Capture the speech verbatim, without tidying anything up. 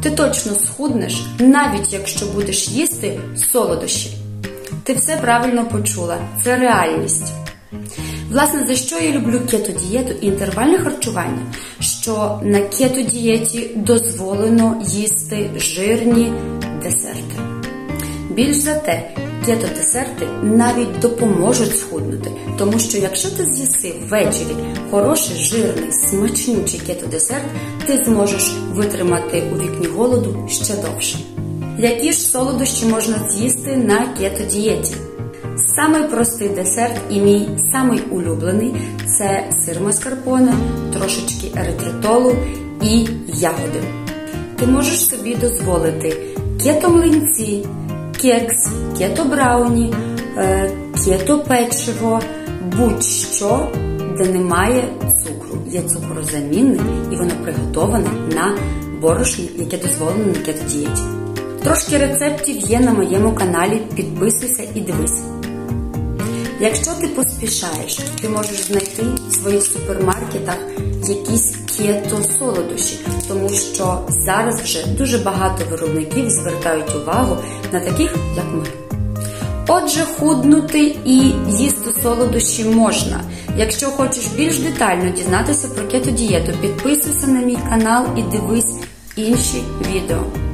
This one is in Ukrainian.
ти точно схуднеш, навіть якщо будеш їсти солодощі. Ти все правильно почула, це реальність. Власне, за що я люблю кето-дієту і інтервальне харчування? Що на кето-дієті дозволено їсти жирні десерти. Більш за те, кето-десерти навіть допоможуть схуднути, тому що якщо ти з'їси ввечері хороший, жирний, смачнючий кето-десерт, ти зможеш витримати у вікні голоду ще довше. Які ж солодощі можна з'їсти на кето-дієті? Самий простий десерт і мій самий улюблений – це сир маскарпоне, трошечки еритритолу і ягоди. Ти можеш собі дозволити кето-млинці, кекс, кето-брауні, кето-печиво, будь-що, де немає цукру. Є цукрозамінник і воно приготоване на борошні, яке дозволено на кето-дієті. Трошки рецептів є на моєму каналі, підписуйся і дивись. Якщо ти поспішаєш, ти можеш знайти в своїх супермаркетах якісь кето-солодощі, тому що зараз вже дуже багато виробників звертають увагу на таких, як ми. Отже, худнути і їсти солодощі можна. Якщо хочеш більш детально дізнатися про кето-дієту, підписуйся на мій канал і дивись інші відео.